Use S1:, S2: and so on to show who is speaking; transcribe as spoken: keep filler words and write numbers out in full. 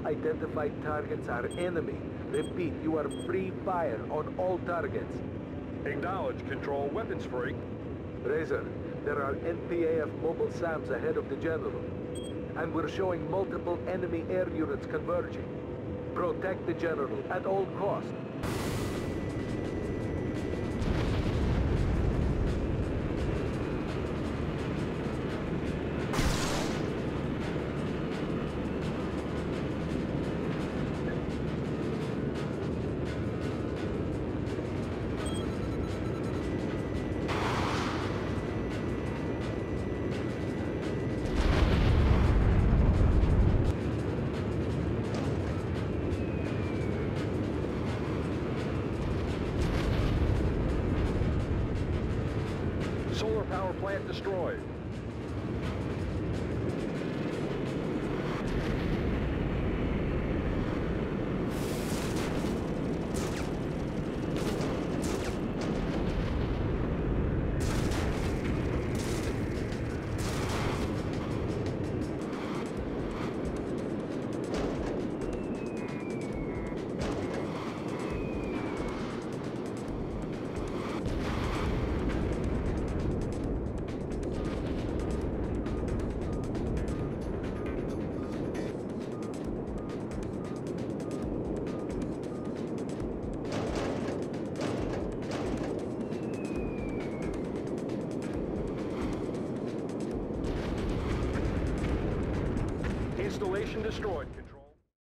S1: identified targets are enemy. Repeat, you are free fire on all targets.
S2: Acknowledge, Control. Weapons free.
S1: Razor, there are N P A F mobile SAMs ahead of the General. And we're showing multiple enemy air units converging. Protect the General at all costs.
S2: Solar power plant destroyed. Installation destroyed.